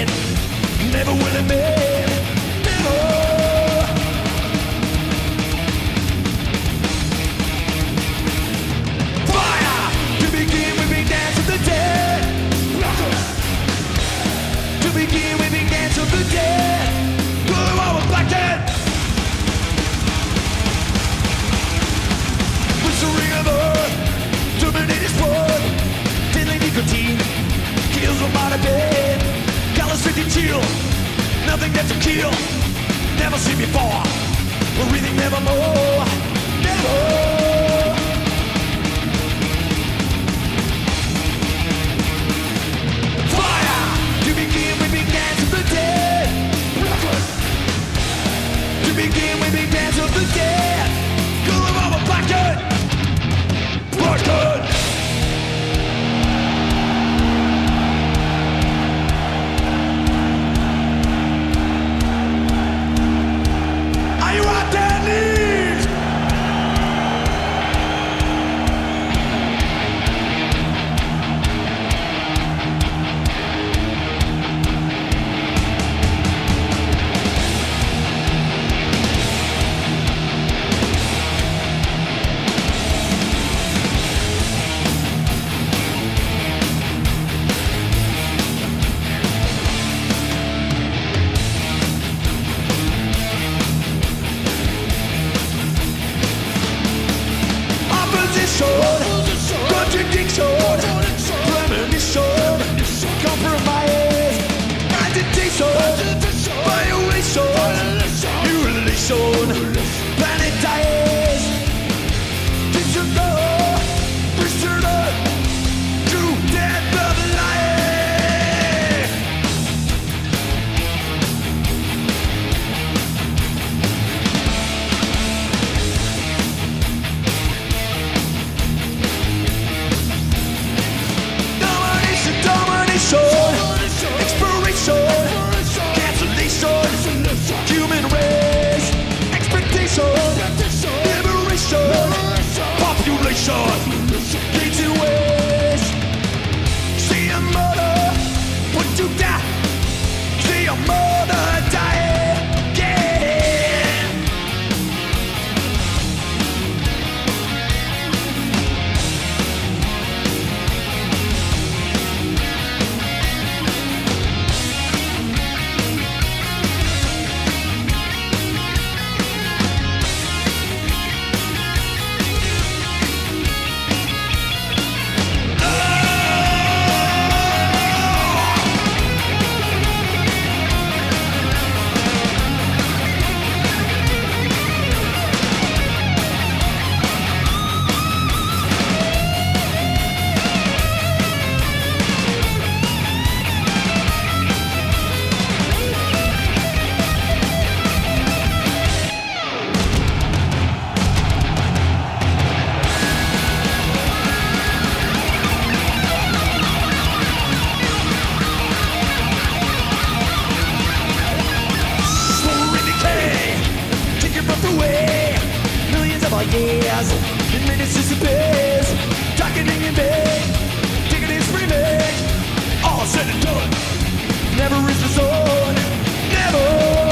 again. Never will it be. Never. Fire! To begin, we big dance of the dead. To begin, we big dance of the dead. Go on with Black Dead. Whistling of earth, terminated blood. Deadly nicotine kills them by the bed. Callous-fitting chill, nothing left to kill. Never seen before, we're breathing nevermore. Never. Fire! To begin, we big dance of the dead. To begin, we big dance of the dead. Go on with Black Dead. Black Dead. Are you out there, Leeds? Contradiction, premonition, compromise, agitation, violation, mutilation, planet dies. Prisoner, prisoner, to death of life. Expiration, cancellation, human race, expectation, liberation, population, gates and ways. See a murder, put to death. See a murder die again. Years, in minutes disappears, darkening in vain, taking its remake, all said and done, never is the zone, never.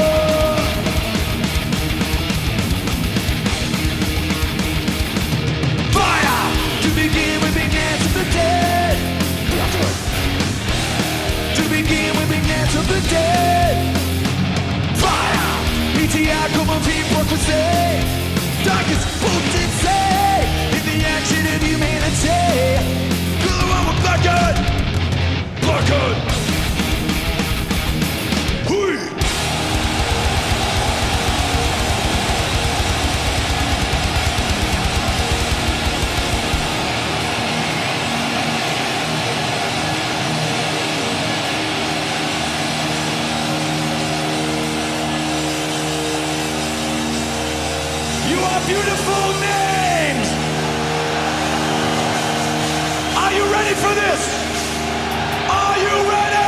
Fire! To begin, we big dance of the dead. To begin, we big dance of the dead. Fire! PTI, come on, people, say. Darkest potency in the action of humanity. Go on with Black Dead. Black Dead. Hui. Beautiful names! Are you ready for this? Are you ready?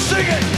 Sing it!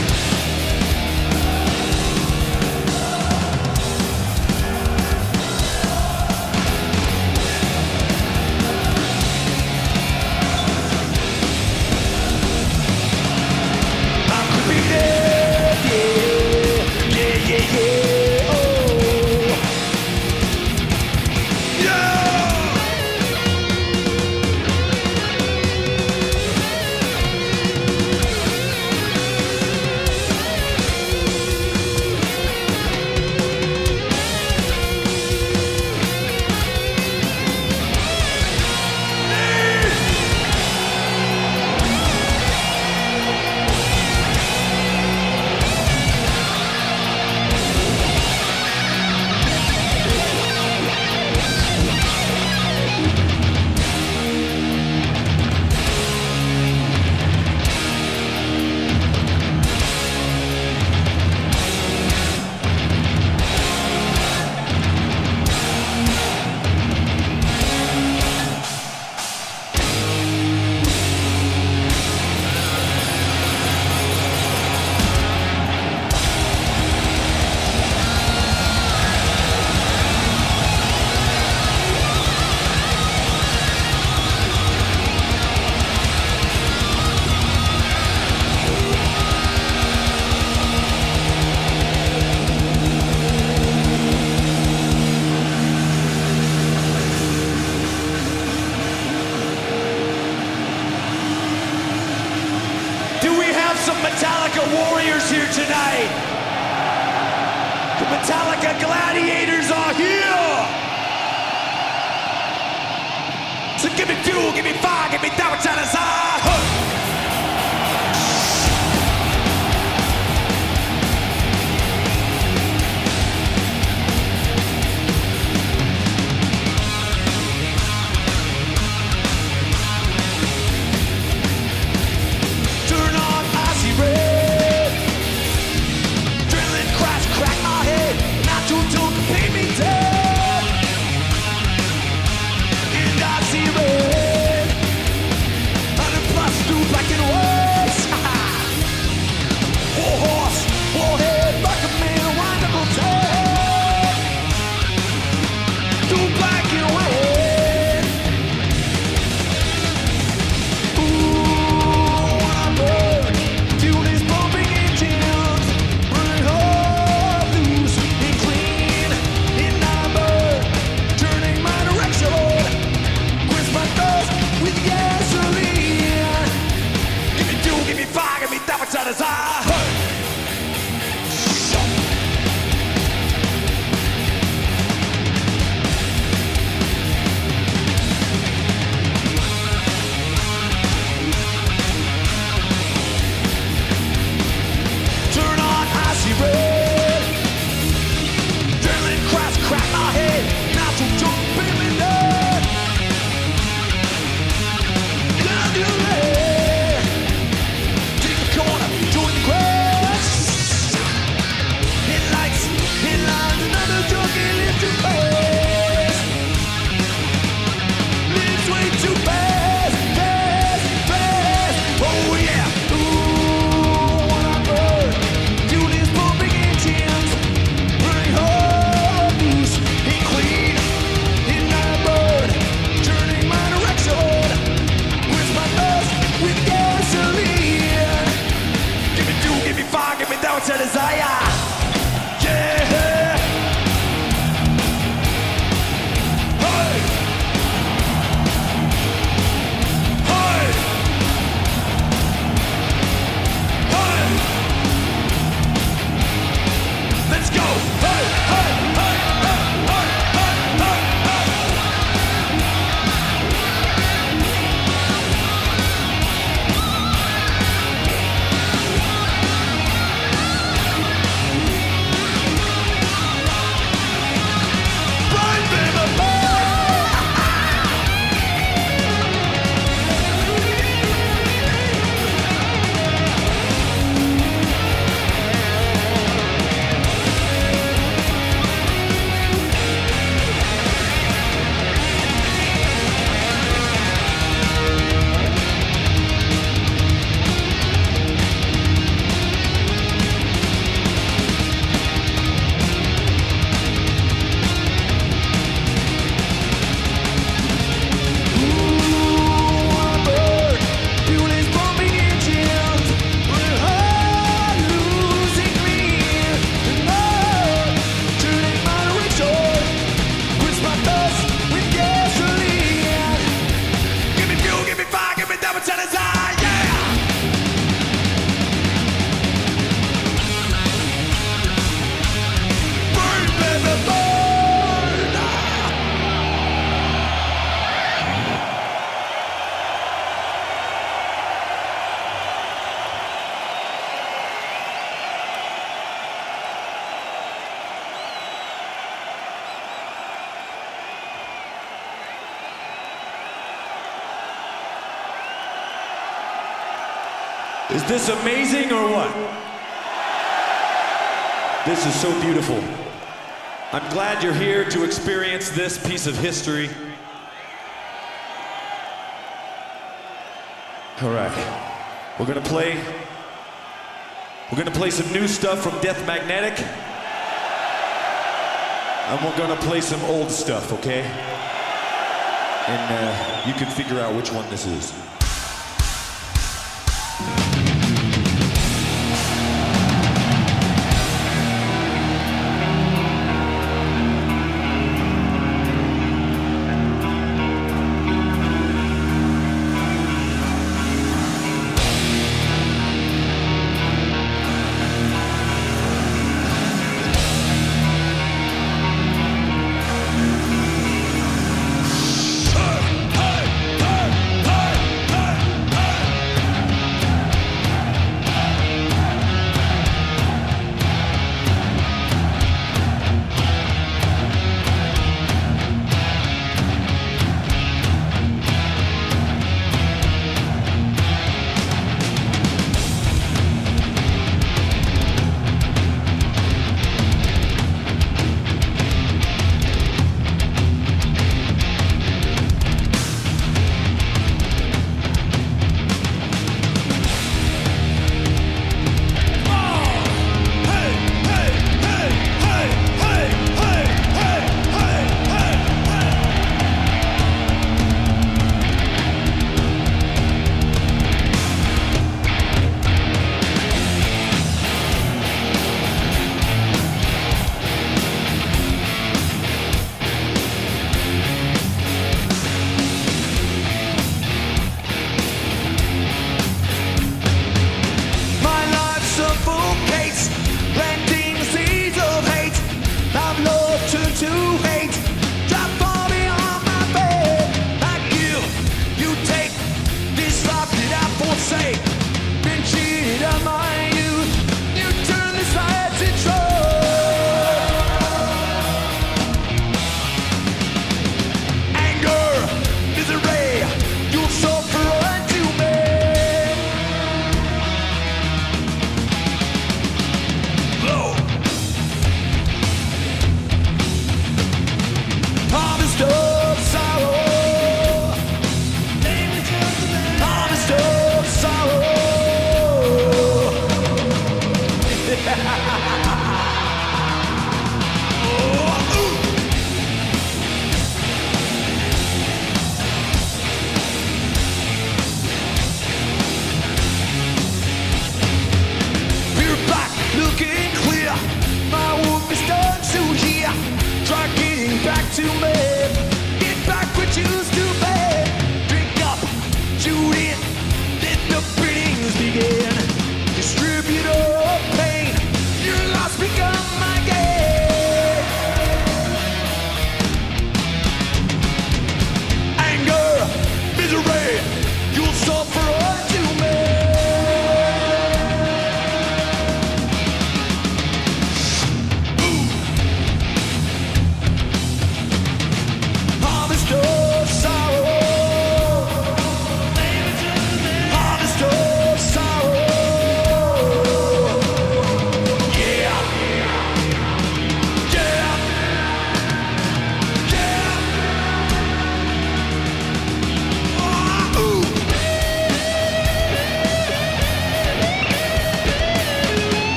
Metallica warriors here tonight. The Metallica gladiators are here. So give me fuel, give me fire, give me that which I desire. Is this amazing or what? This is so beautiful. I'm glad you're here to experience this piece of history. All right, we're gonna play some new stuff from Death Magnetic, and we're gonna play some old stuff, okay? And you can figure out which one this is.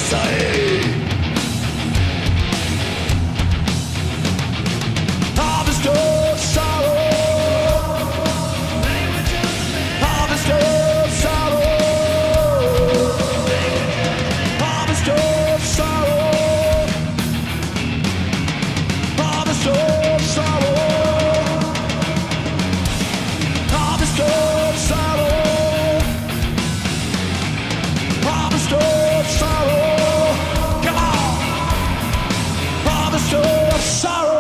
say. Harvest of sorrow, harvest of sorrow, harvest of sorrow, harvest of sorrow, harvest of sorrow, harvest of sorrow. Come on, harvest of sorrow.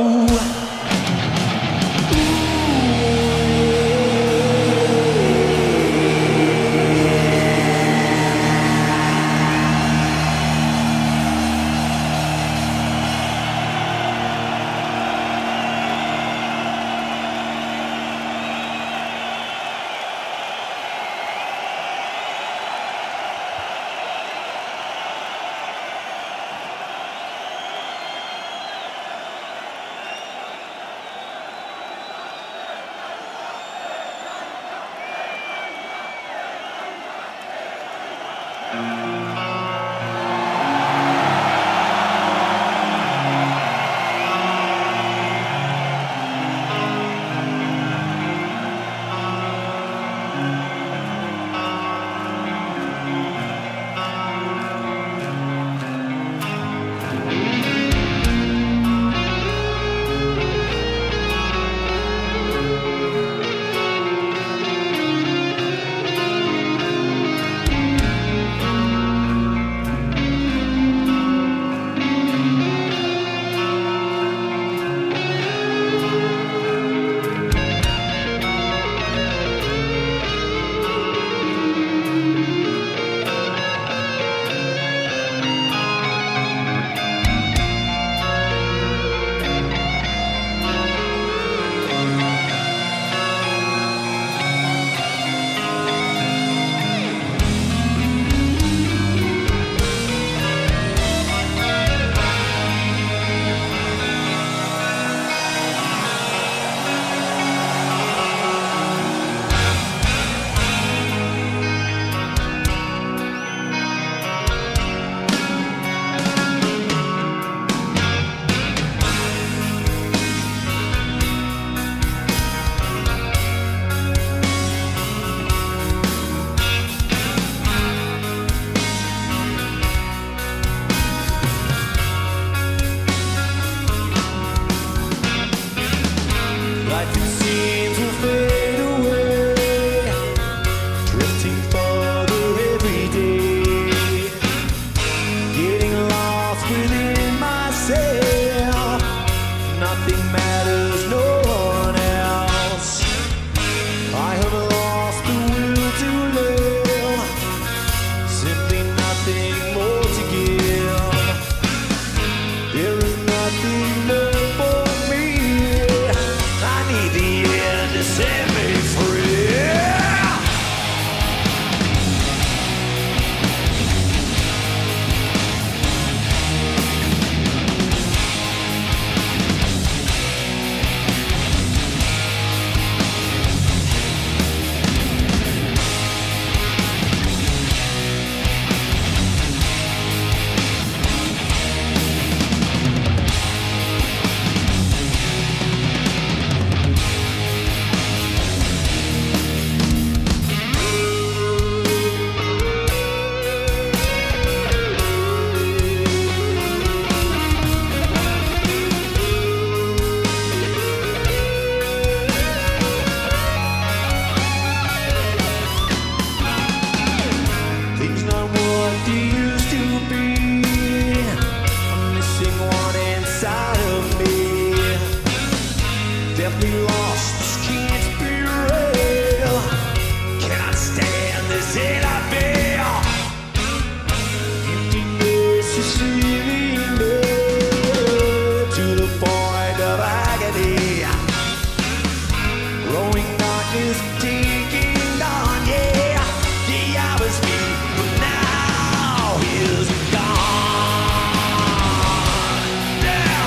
Life it seems will fade away, drifting farther every day, getting lost within myself. Nothing matters, no one else. I have lost the will to live, simply nothing more to give. There is nothing more for me. I need the end to set me free. Things not what they used to be. I'm missing one inside of me. Definitely lost, this can't be real. Cannot stand this hate I feel. Emptiness is sealing me to the point of agony. Growing darkness taking on, yeah. Yeah, I was me, but now he's gone. Yeah.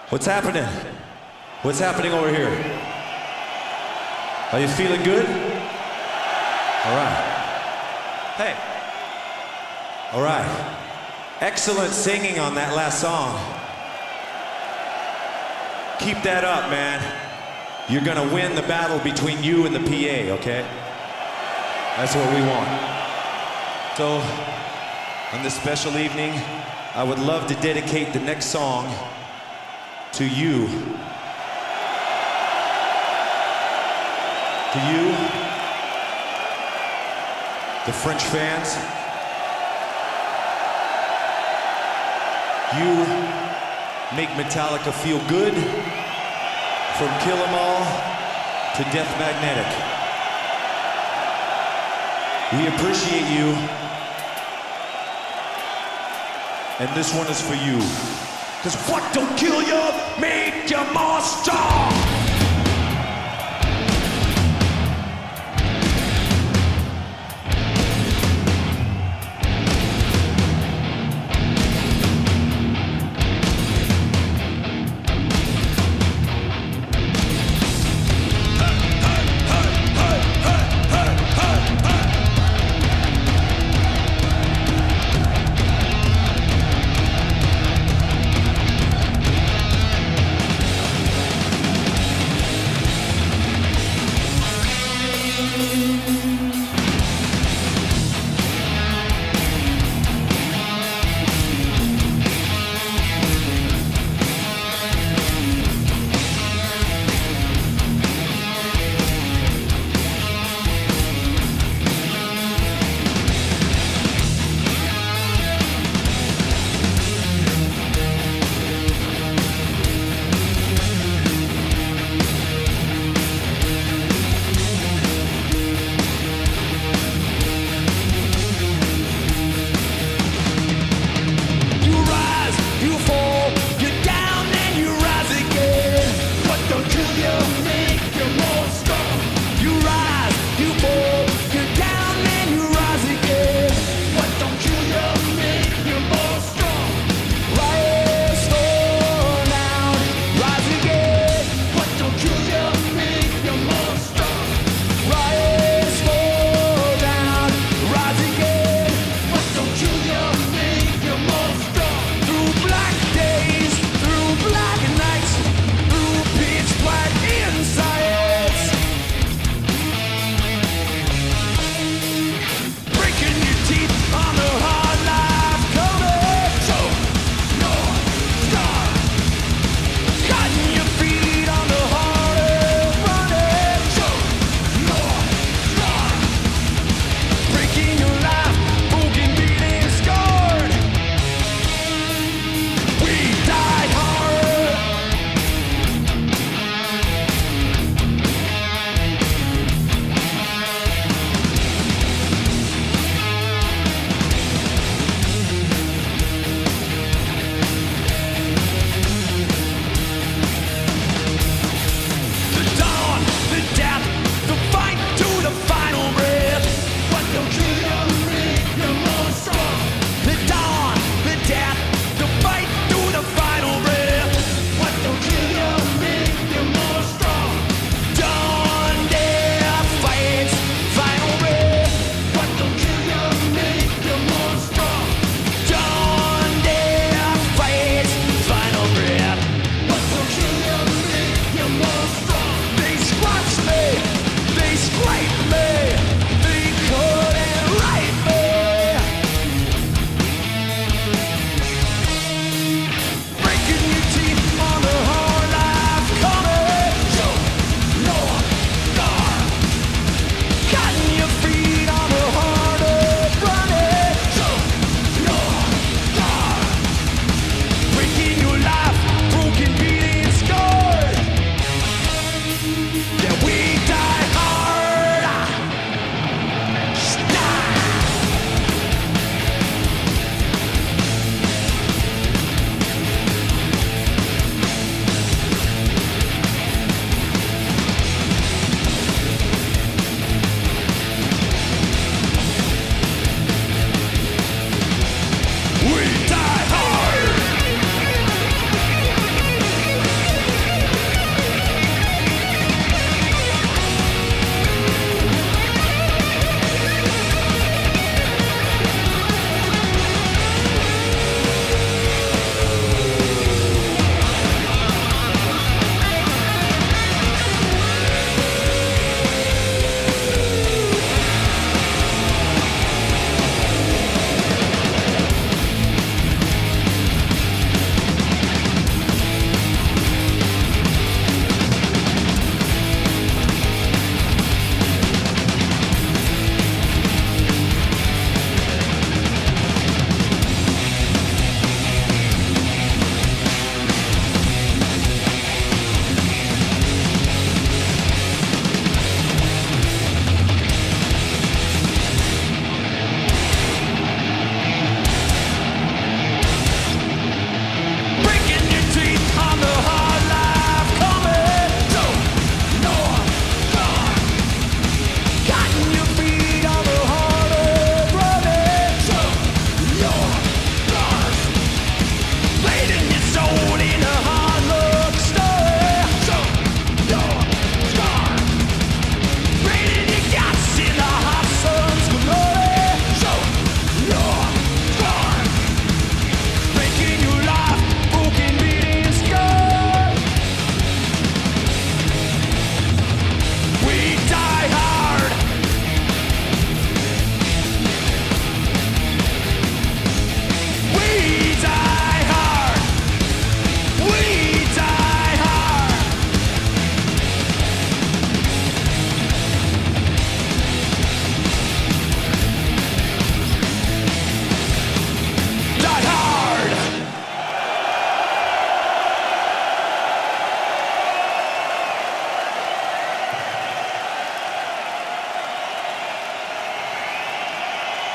What's happening? What's happening over here? Are you feeling good? All right. Hey. All right. Excellent singing on that last song. Keep that up, man. You're gonna win the battle between you and the PA, okay? That's what we want. So, on this special evening, I would love to dedicate the next song to you. To you, the French fans. You make Metallica feel good, from Kill 'Em All to Death Magnetic. We appreciate you, and this one is for you. 'Cause what don't kill you, make you more strong.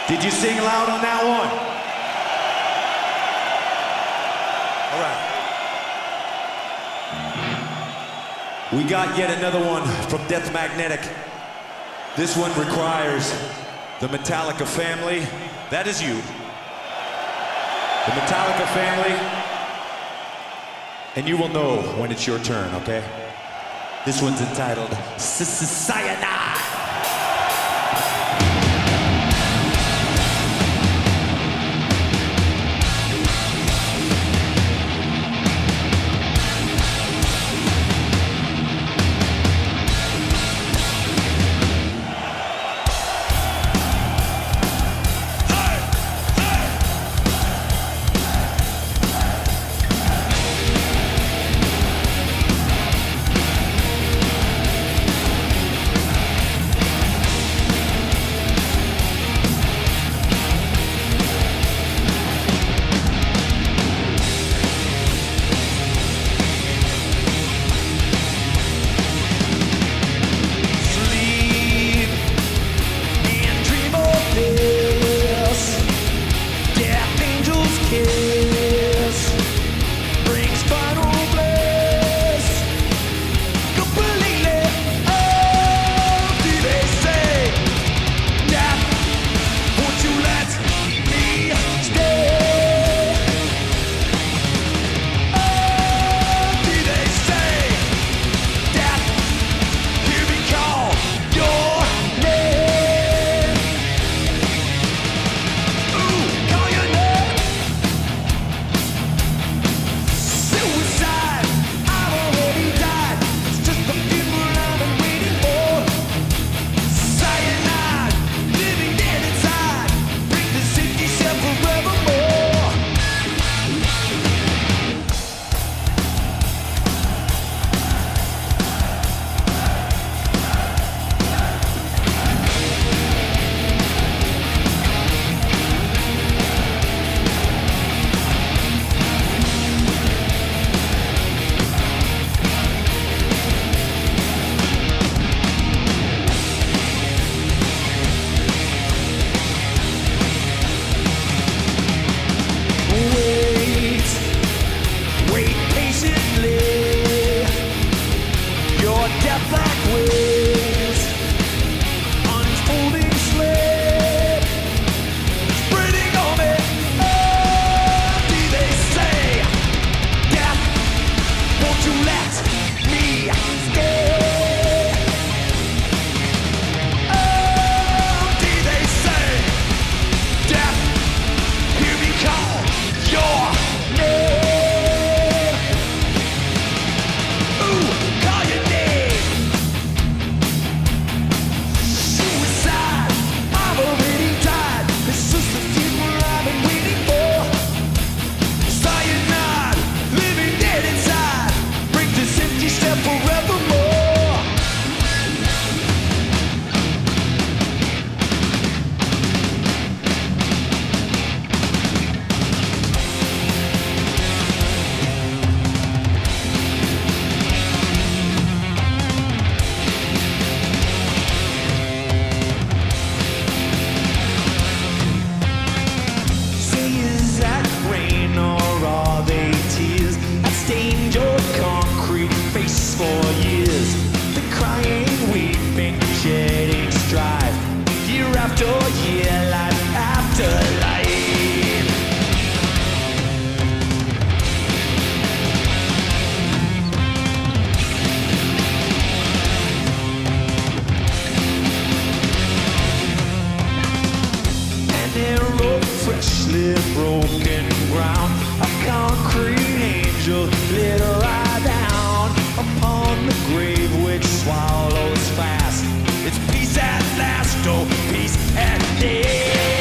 Did you sing loud on that one? All right. We got yet another one from Death Magnetic. This one requires the Metallica family. That is you. The Metallica family. And you will know when it's your turn, okay? This one's entitled Cyanide. Broken ground, a concrete angel lit right down upon the grave which swallows fast. It's peace at last, oh peace at last.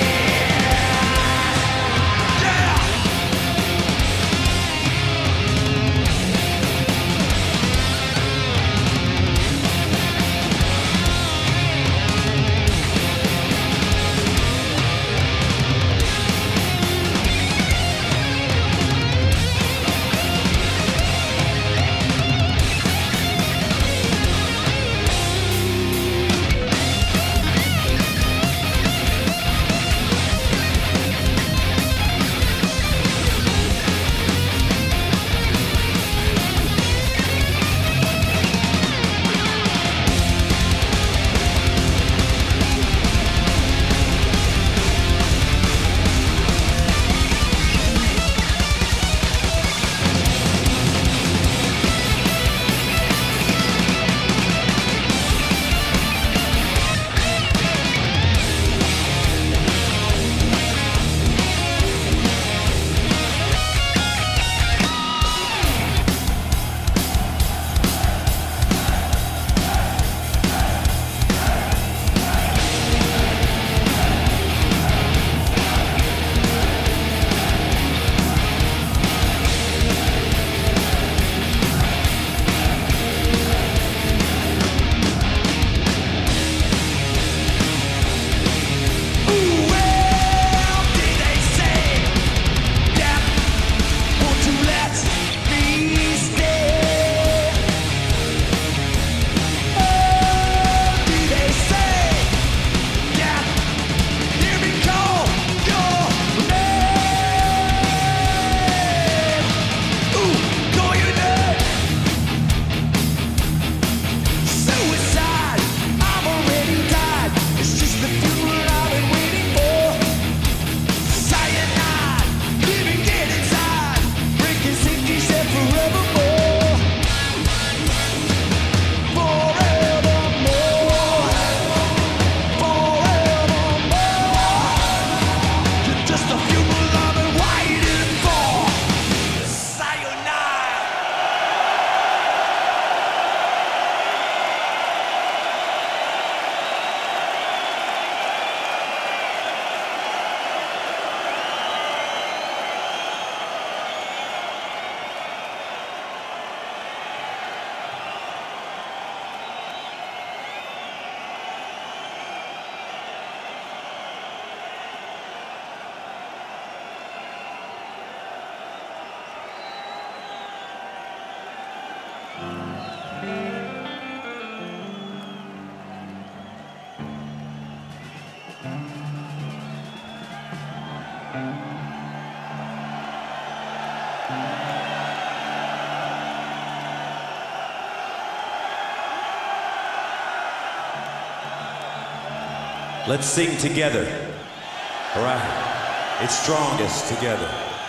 Let's sing together. All right? It's strongest together.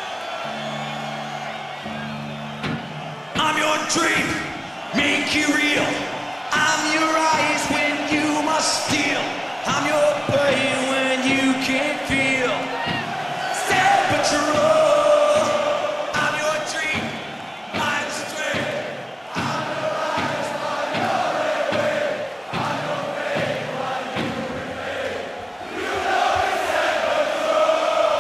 I'm your dream, make you real. I'm your eyes when you must steal. I'm your pain when you can't feel. Stand patrol. I'm your dream, I'm strength. I'm your eyes when you're away. I'm your pain when you remain. You know we stand patrol.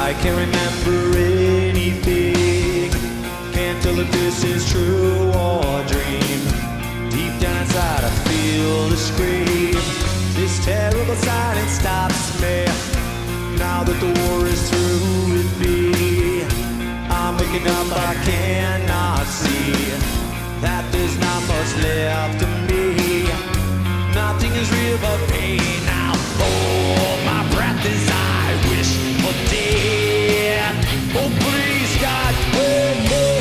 I can't remember anything. Can't tell if this is true or a dream. Deep down inside I feel the scream. This terrible silence stops me. Now that the war is through with me, I'm waking up, I cannot see that there's not much left of me. Nothing is real but pain now. Oh, my breath as I wish for death. Oh, please, God, wait.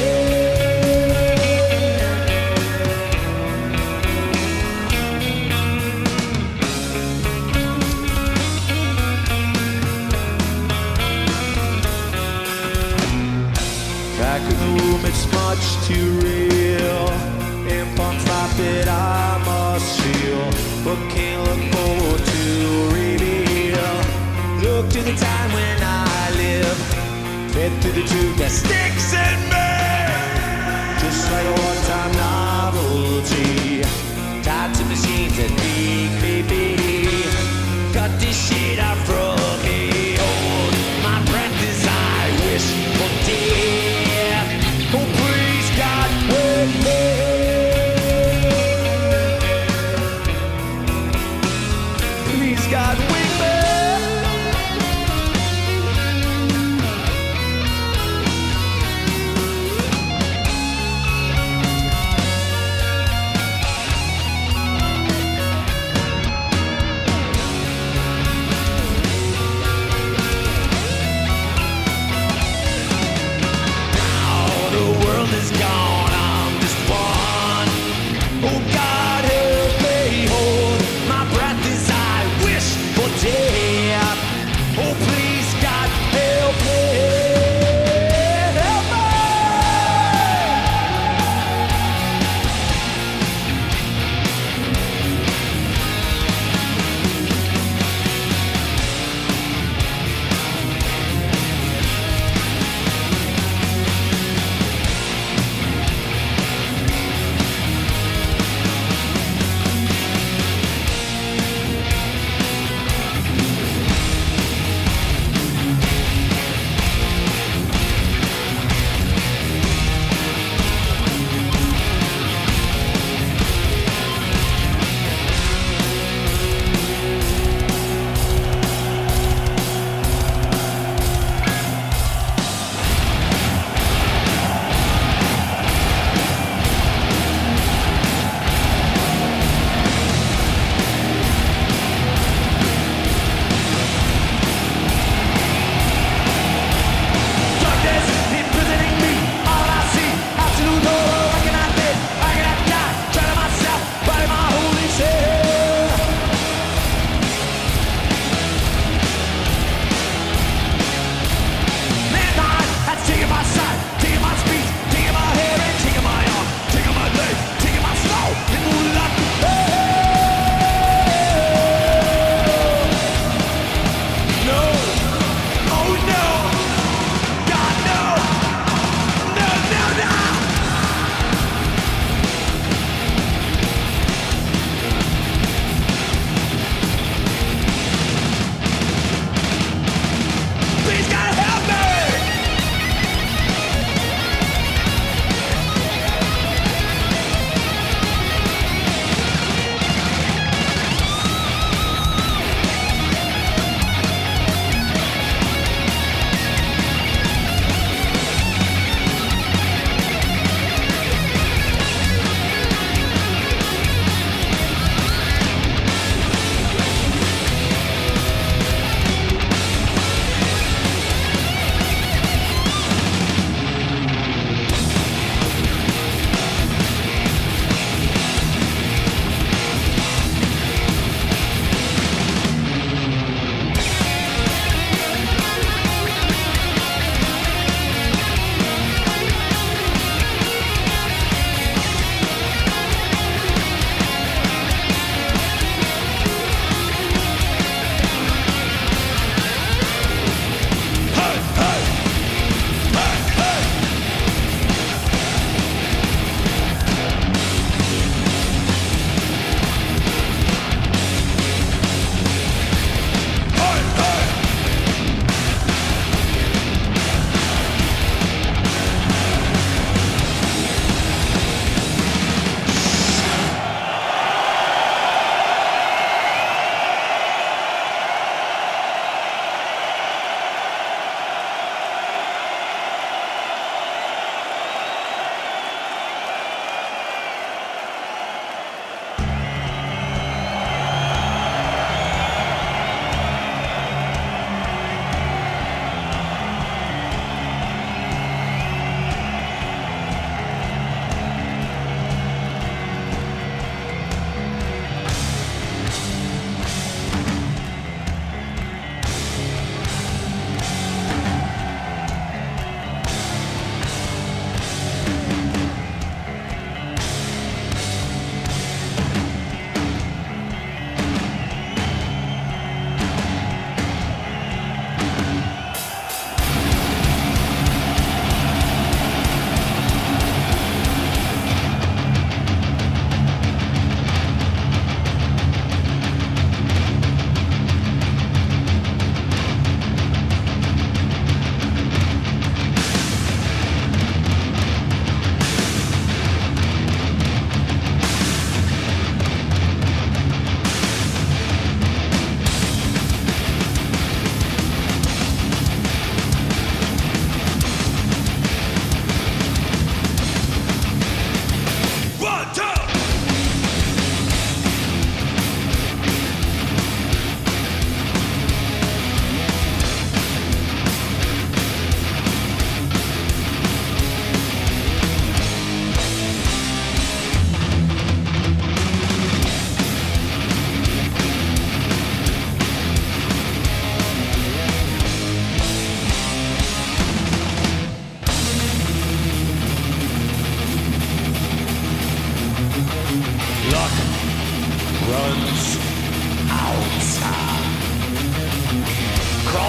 Back in the room, it's much too real. Impulse life that I must feel, but can't look forward to reveal. Look to the time when I live, fed through the truth that sticks in me. Just like a one-time novelty, tied to machines that make me be. Cut this shit out from me. Hold my breath as I wish for death. Oh, please, God, wait me. Please, God, wake me.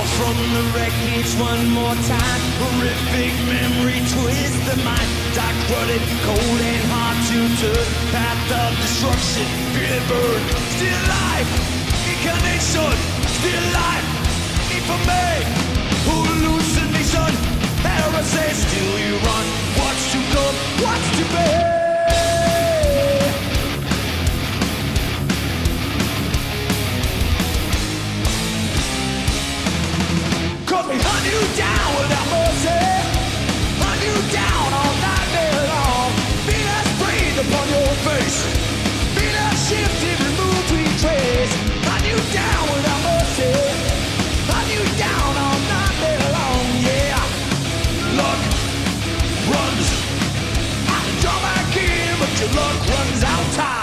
from the wreckage one more time. Horrific memory twist the mind. Dark rutted, cold and hard to turn. Path of destruction, feel it burn. Still alive, incarnation. Still alive, need for me. Hallucination, heresy. Still you run. What's to come, what's to be? Cause we hunt you down without mercy. Hunt you down all night day long. Feel us breathe upon your face. Feel us shift every move we trace. Hunt you down without mercy. Hunt you down all night day long, yeah. Luck runs. I can draw back in, but your luck runs out time.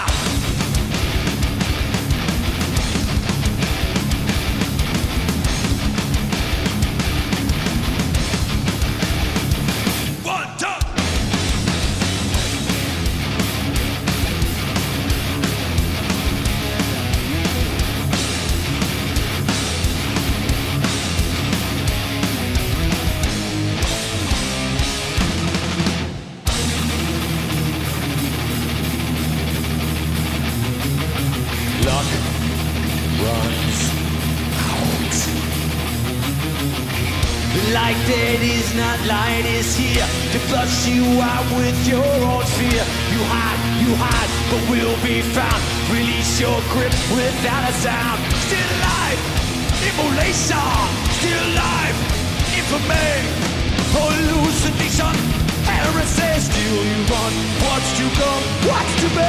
Light that is not light is here to flush you out with your own fear. You hide, but we'll be found. Release your grip without a sound. Still alive, immolation. Still alive, infamy. Hallucination, heresy. Still you run. What's to come, what's to be?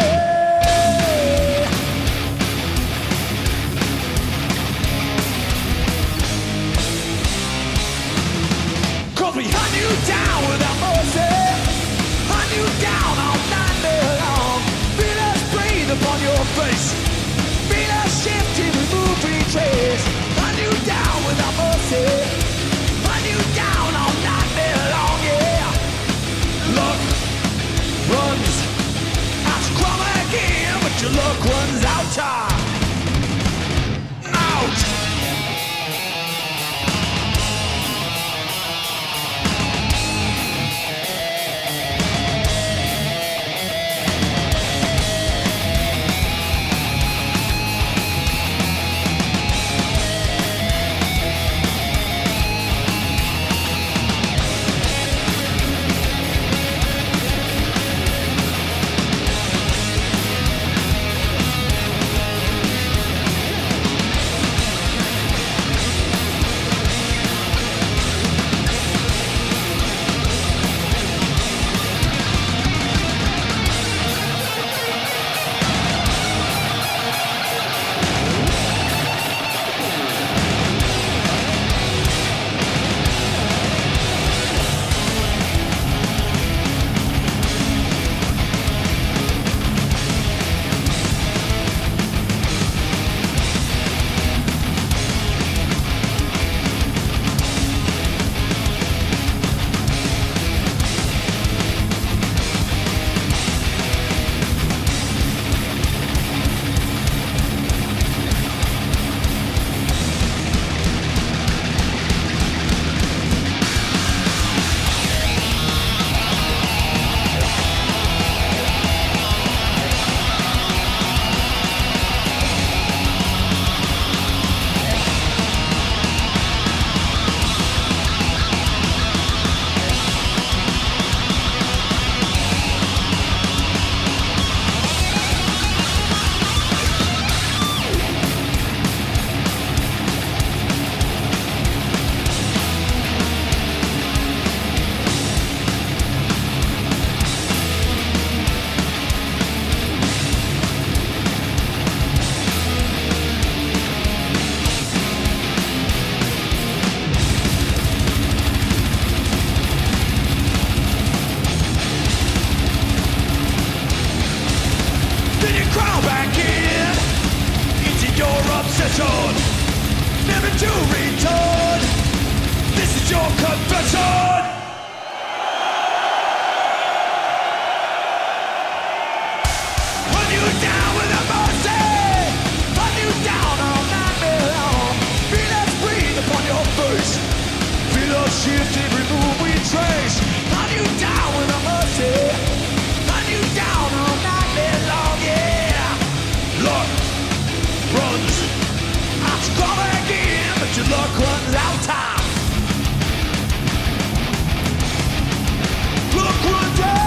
We hunt you down without mercy. Hunt you down all night long. Feel us breathe upon your face. Feel us shift in the move we trace. Hunt you down without mercy. Hunt you down all night long, yeah. Luck runs. I scrum again, but your luck runs out time. Out. Never to return. This is your confession. Hunt you down with a mercy. Hunt you down all night long. Feel us breathe upon your face. shift, every move we trace. Hunt you down with a mercy. Hunt you down all night long, yeah. Luck runs. I'm strong again, but your luck runs out time. Luck runs out.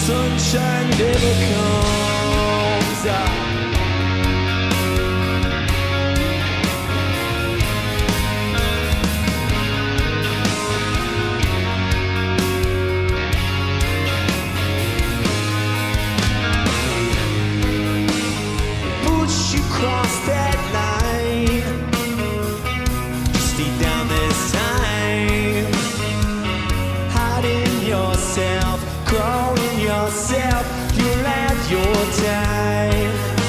sunshine never comes out. Push you across that line, stay down this time, hiding yourself, crawling yourself, you'll have your time.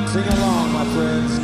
Sing along, my friends.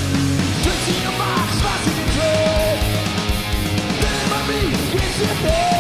It's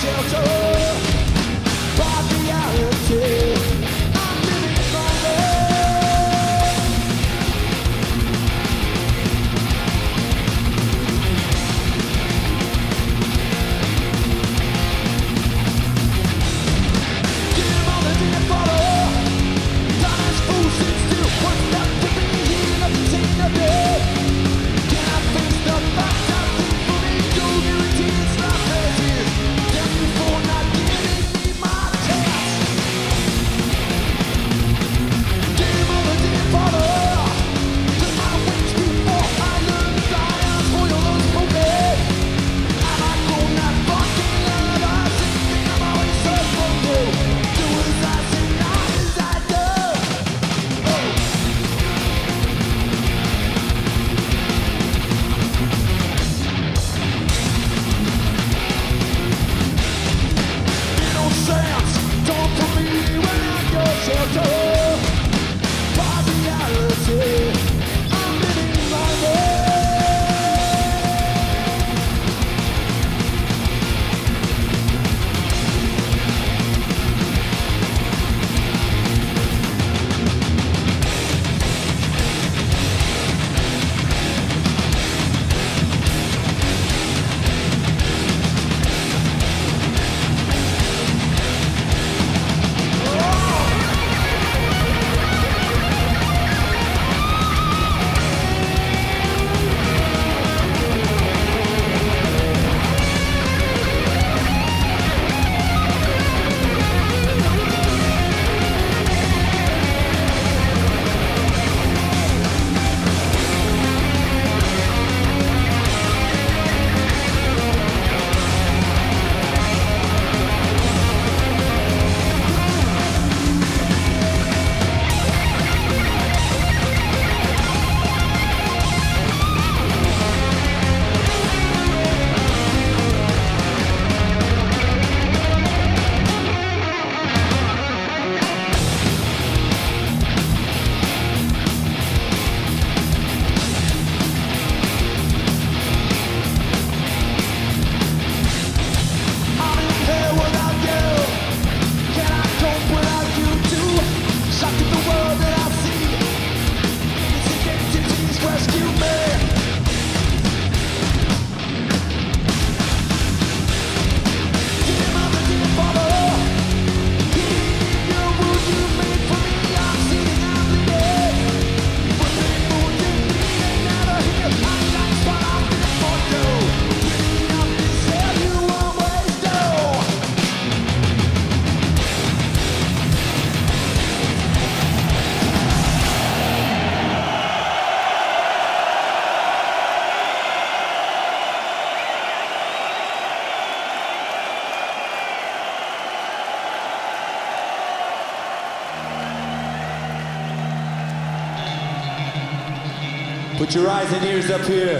Put your eyes and ears up here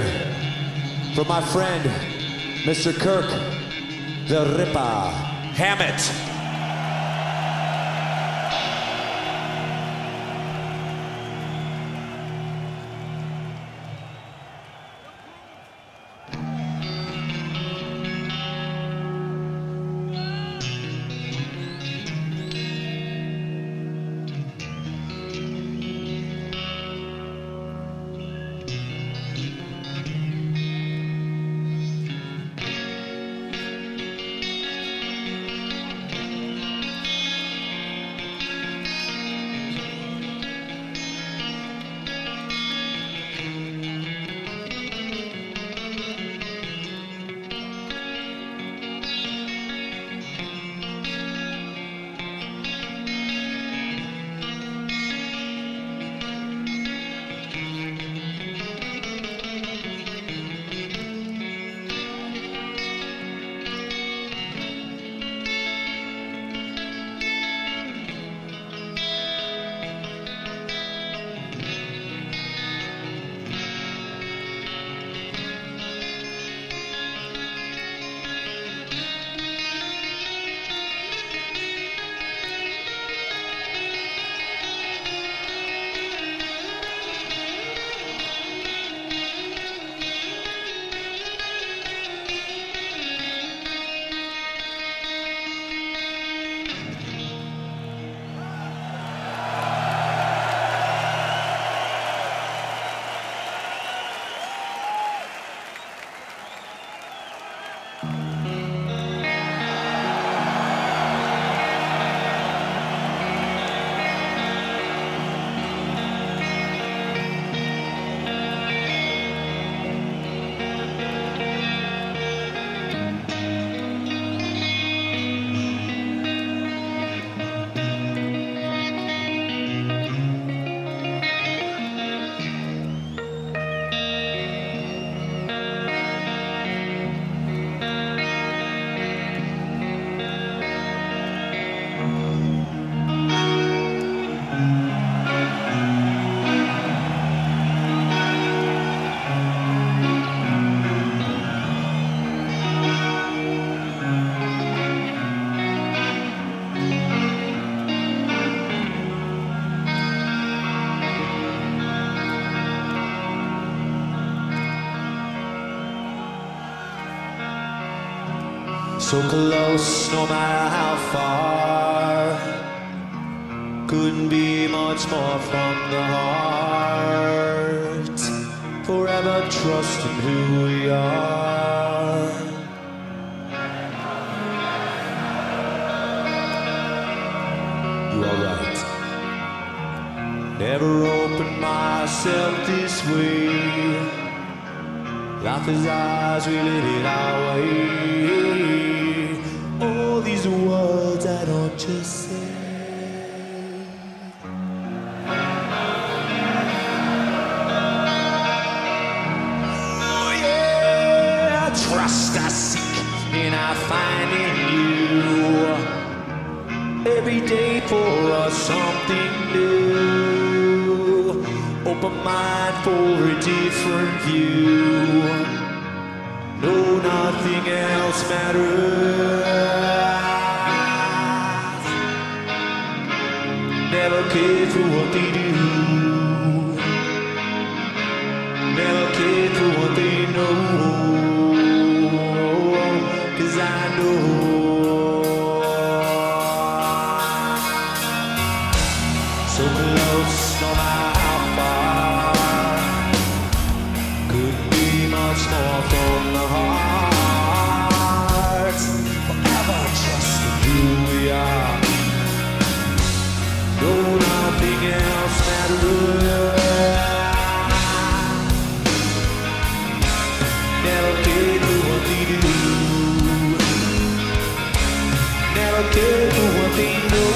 for my friend, Mr. Kirk, the Ripper Hammett. So close, no matter how far. Couldn't be much more from the heart. Forever trusting who we are. You are right. Never opened myself this way. Life is ours, we live it our way. All these words I don't just say. Oh yeah, trust I seek and I find in you. Every day for us something new. Open mind for a different view. No, nothing else matters. Never cared for what they do. Never cared for what they know. 'Cause I know. So close, no matter how far. Couldn't be much more from the heart. Forever trusting who we are. No, nothing else matters. Never cared for what they do. Never cared for what they know.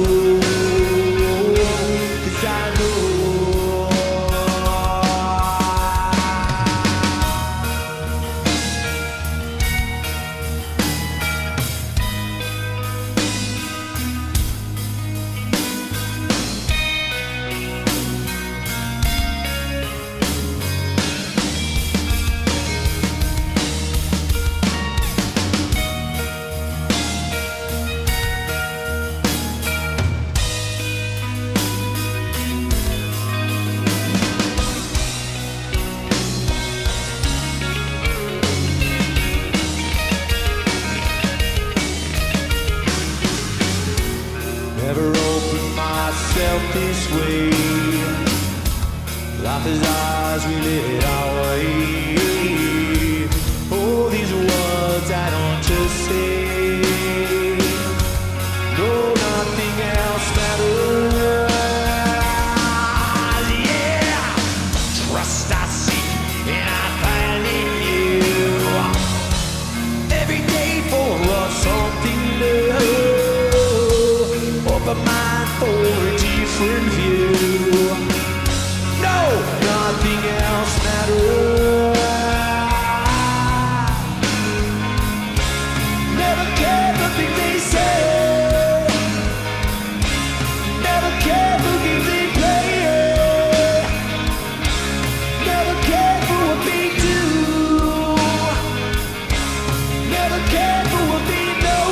Never opened myself this way. Life is ours, we live it our way. Oh, these words I don't just say. No, nothing else matters. Yeah, trust I seek and I find in you. Every day for us something new. Open mind for a different view. No, nothing else matters. Never cared nothing they say. Never cared who game they play. Never cared for what they do. Never cared for what they know.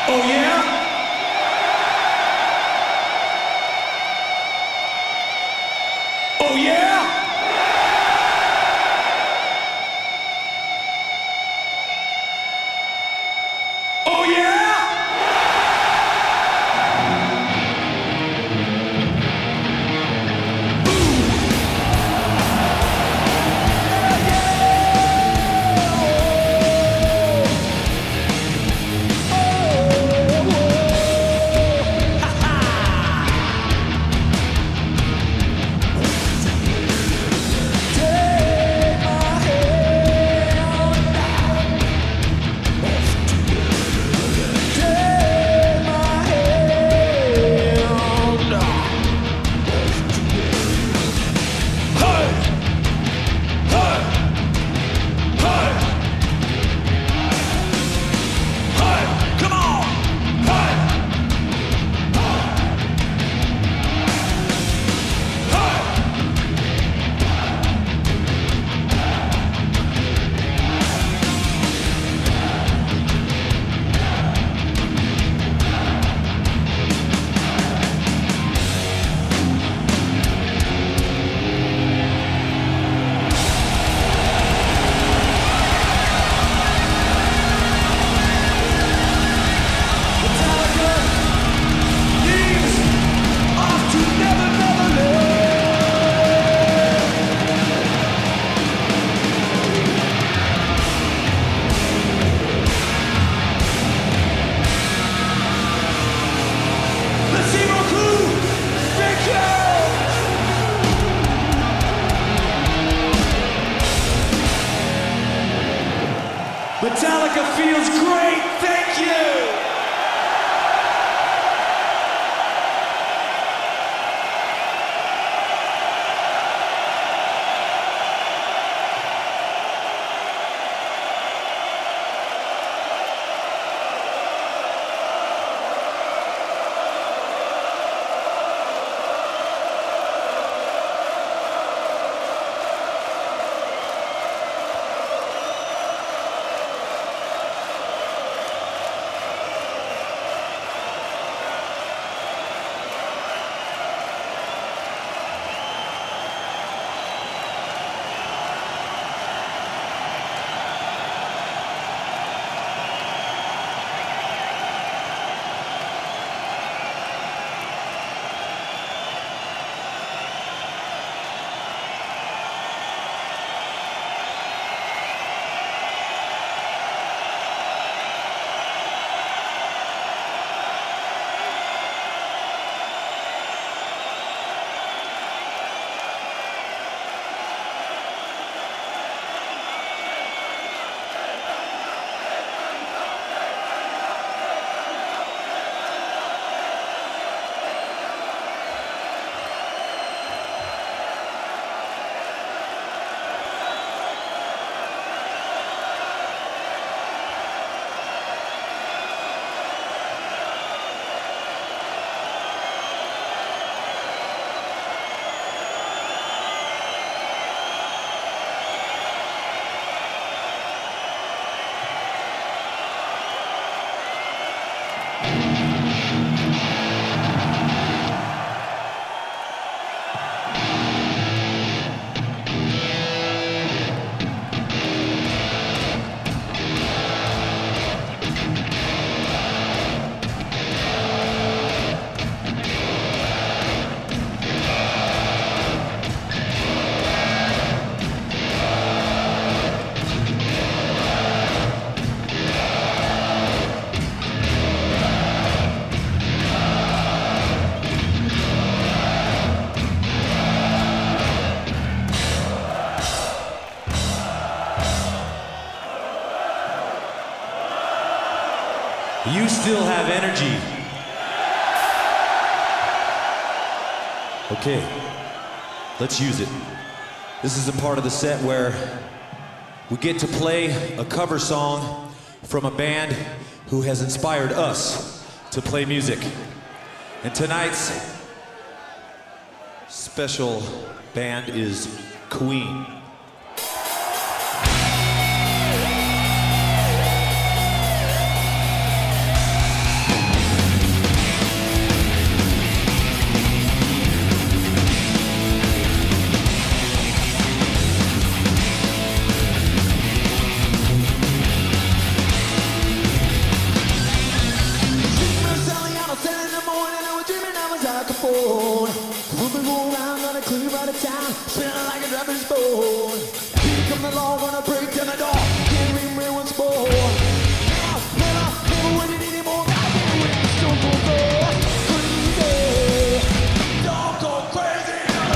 Oh yeah? Oh yeah? Oh yeah? Metallica feels great, thank you! You still have energy. Okay, let's use it. This is a part of the set where we get to play a cover song from a band who has inspired us to play music. And tonight's special band is Queen. phone. Moving around on a clear out of town, spinning like a driver's boat. Here come the law, wanna break down the door. Can't remember once more. Never win it anymore. I can't win. Don't go crazy. Don't go crazy.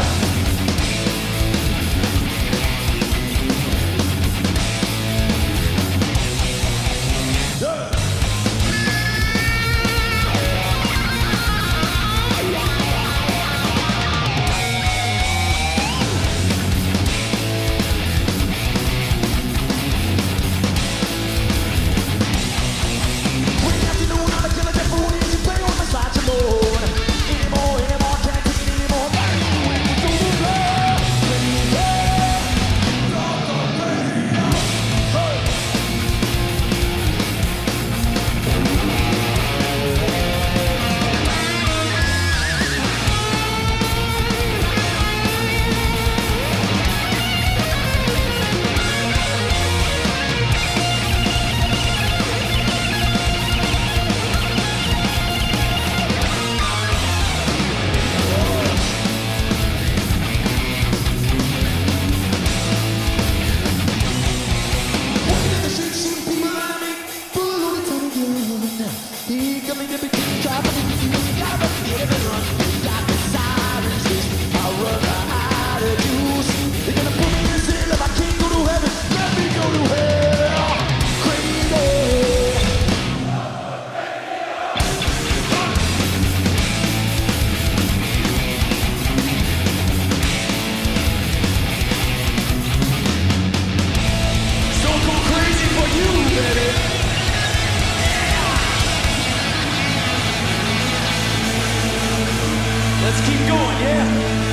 Let's keep going, yeah?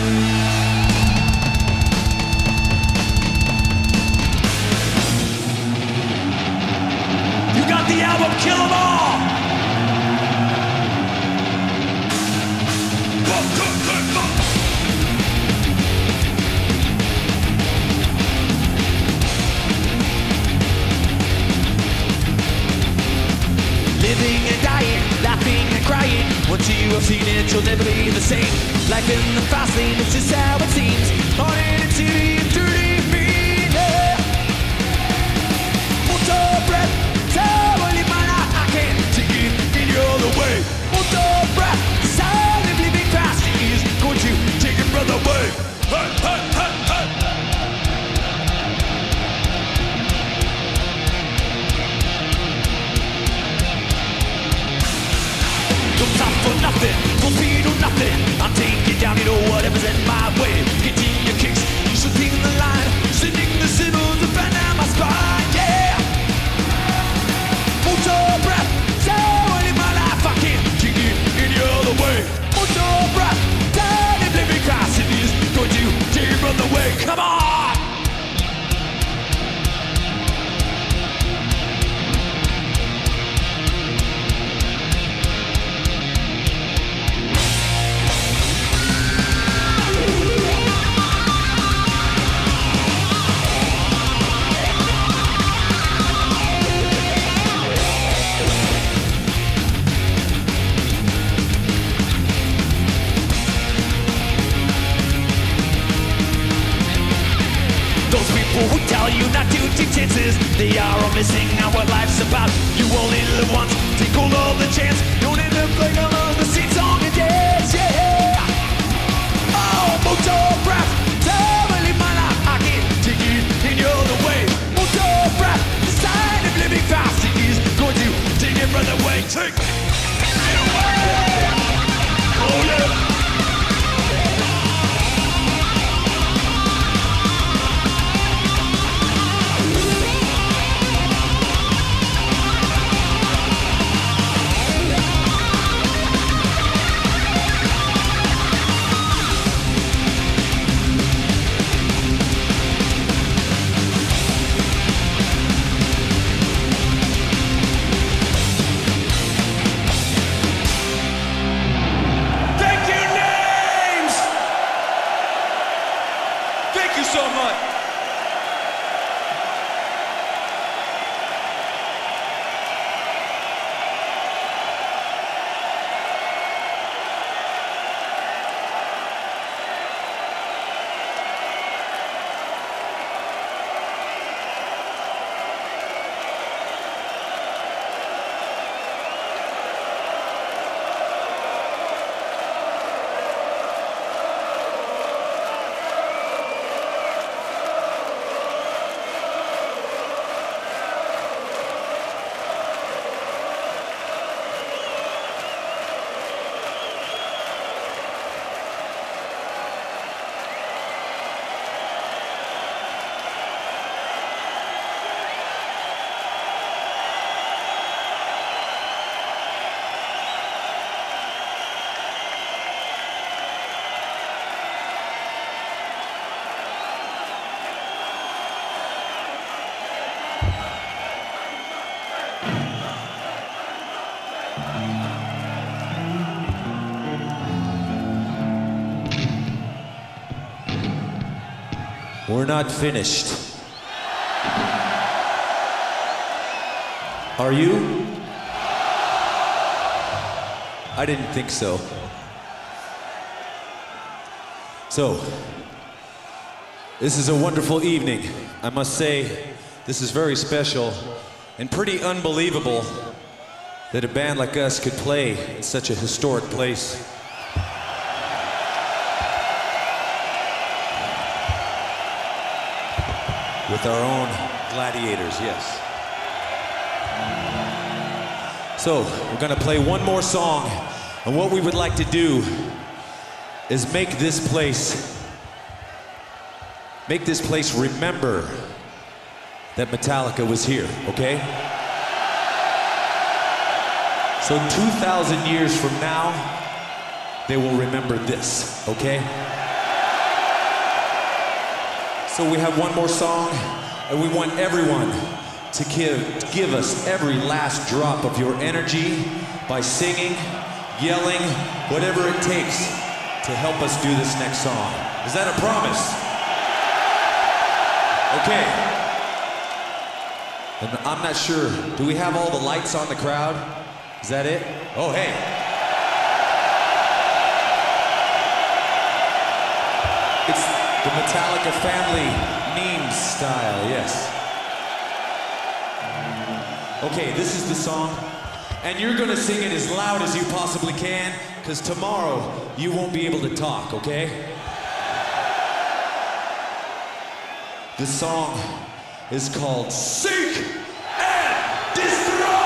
You got the album Kill 'Em All! Living and dying, laughing and crying. Once you have seen it, you'll never be the same. Life in the fast lane, it's just how it seems. On in a city of dirty feet, yeah. Motor breath, totally mine, I can't take it any other way. Motor breath, sound of living fast is going to take your brother away. Hey, hey, hey, hey. Don't stop for nothing, full speed or nothing. I'm taking down, you know, whatever's in my way. Getting your kicks, you should be in the line. Sending the signals to fan down my spine, yeah. Motor breath, sound in my life, I can't take it any other way. Motor breath, down in living fast, it is going to take your brother away. Come on! Who tell you not to take chances, they are all missing out what life's about. You only live once, take hold of the chance. Don't end up like along the same song and dance, yeah. Oh, motor breath, totally my life, I can't take it any other way. Motor breath, the sign of living fast, it is going to take your brother away. Take it away! Oh yeah! We're not finished. Are you? I didn't think so. So, this is a wonderful evening. I must say, this is very special and pretty unbelievable that a band like us could play in such a historic place. With our own gladiators, yes. So, we're gonna play one more song, and what we would like to do is make this place remember that Metallica was here, okay? So 2,000 years from now, they will remember this, okay? So we have one more song, and we want everyone to give us every last drop of your energy by singing, yelling, whatever it takes to help us do this next song. Is that a promise? Okay. And I'm not sure, do we have all the lights on the crowd? Is that it? Oh, hey. It's the Metallica family meme style, yes. Okay, this is the song, and you're gonna sing it as loud as you possibly can, because tomorrow you won't be able to talk, okay? This song is called Seek and Destroy!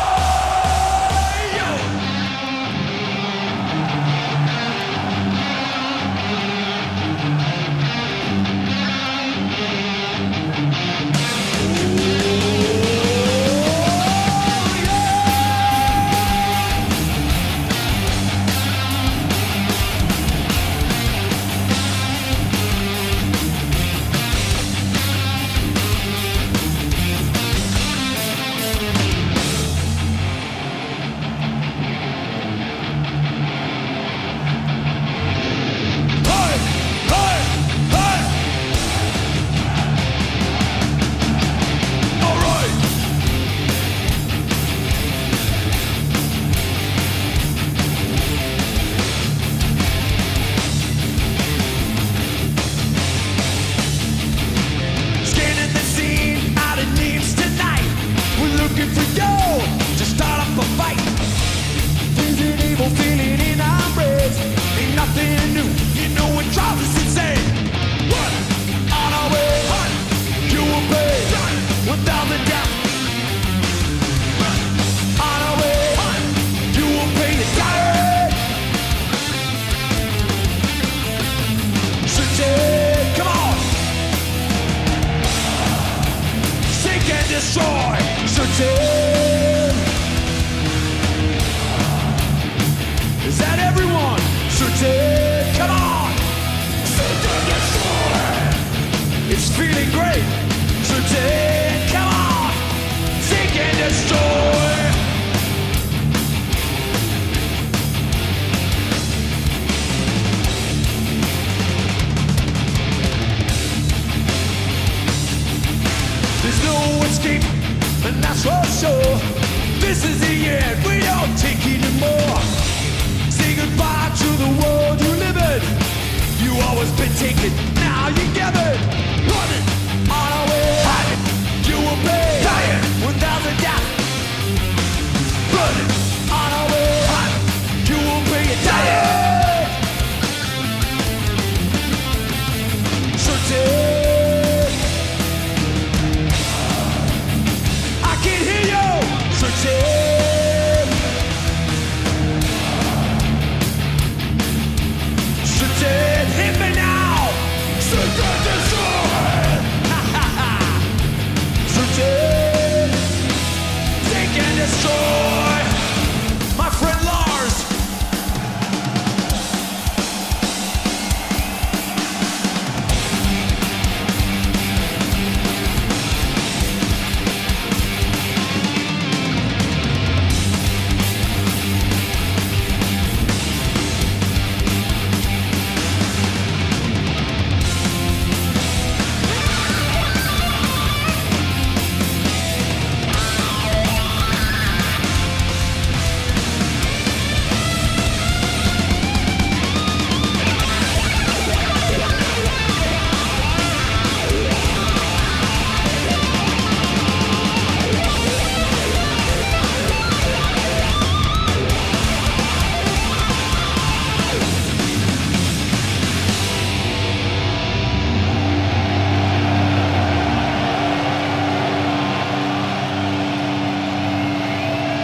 Is that everyone? Certain, come on! Certain destroy! It's feeling great! Certain, come on! Seek and destroy! There's no escape, and that's for sure. This is the end, we don't take anymore. Say goodbye to the world you live in. You always been taken, now you give it. Running on our way, hiding, you will pay. Dying without a doubt. Running on our way, hiding, you will pay it. Dying. Certain. Certain, hit me now! Certain destroy!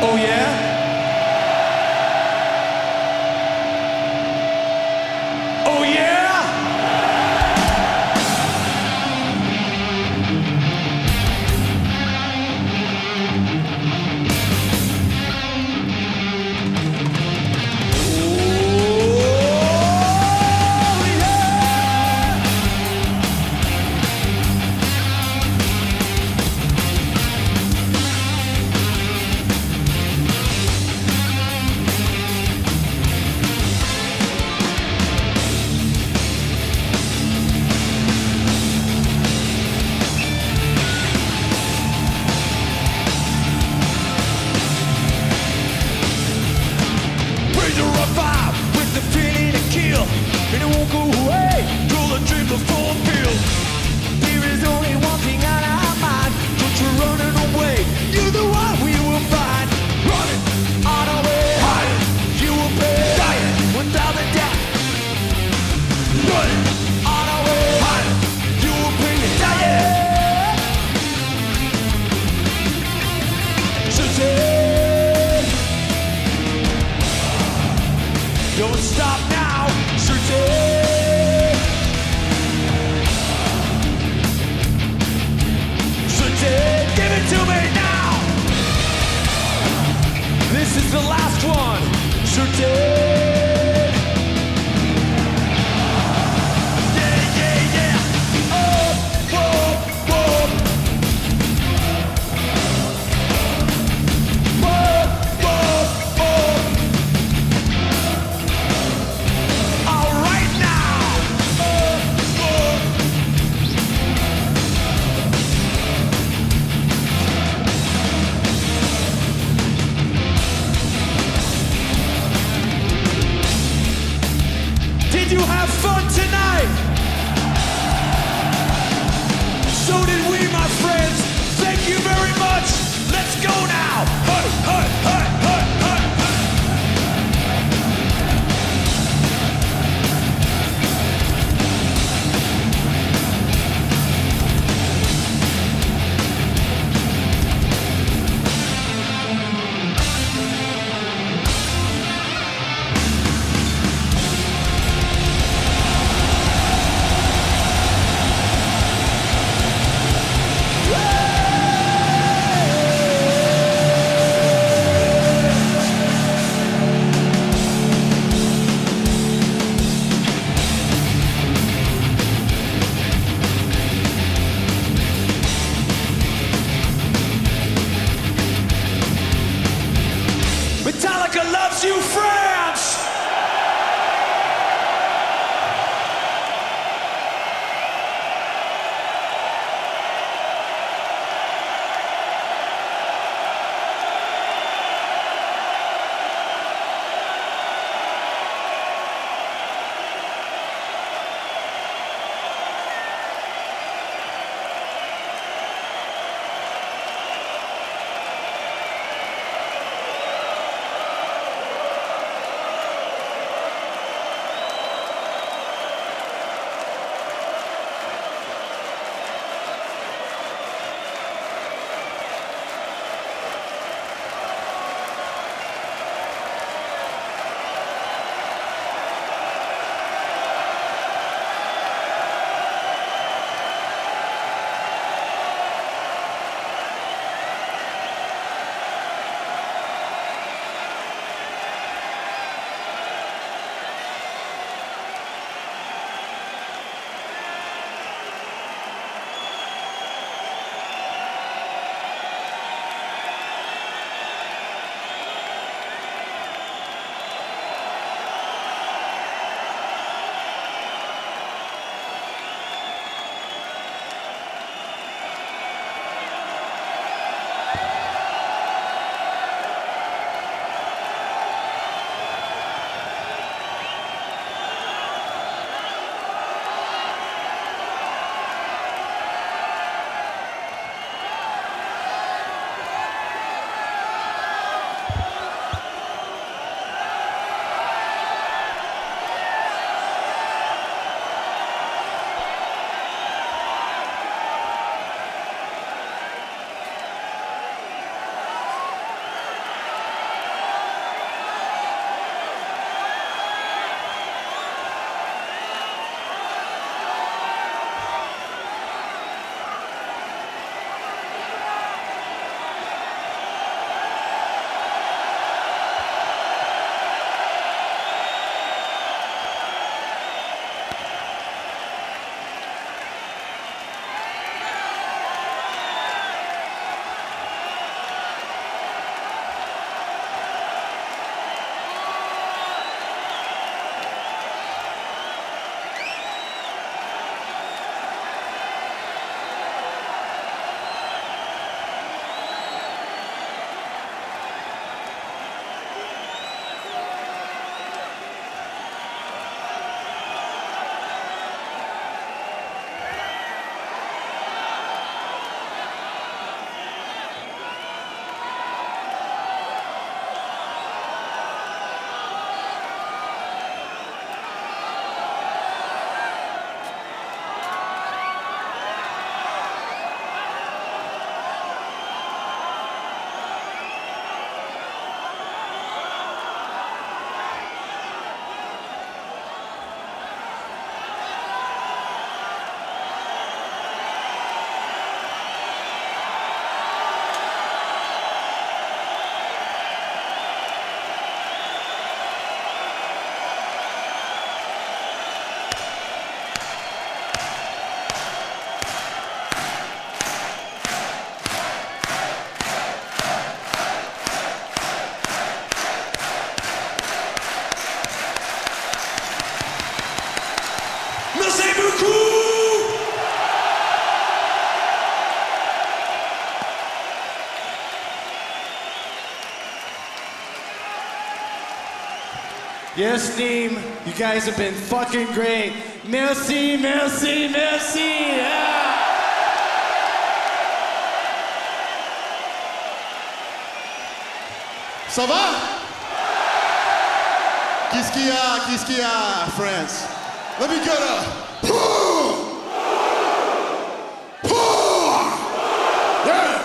Oh yeah? Oh yeah? And it won't go away till the dreams are fulfilled. There is only one thing on our mind. Don't you running away, you're the one we will find. Running on our way, hiding, you will pay. Dying without a doubt. Running on our way, hiding, you will pay. Dying. Shooting. Don't stop now. Shooting. Shooting. Give it to me now. This is the last one. Shooting. Yeah, yeah, yeah. Oh, whoa, whoa. Whoa, whoa, whoa. All right now. Oh, whoa. Did you have fun tonight? So did we, my friends. Thank you very much. Let's go now. Hey, hey, hey, hey, hey, hey. Metallica loves you, France! Yes, team. You guys have been fucking great. Merci, merci, merci. Yeah. Ça va? Qu'est-ce qu'il y a, France? Let me get a... Yeah!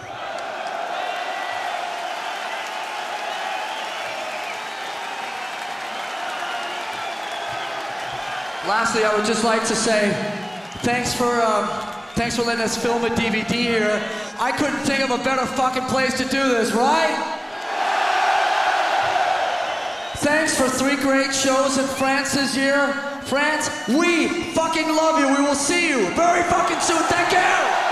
Lastly, I would just like to say thanks for letting us film a DVD here. I couldn't think of a better fucking place to do this, right? Thanks for 3 great shows in France this year. France, we fucking love you. We will see you very fucking soon. Thank you.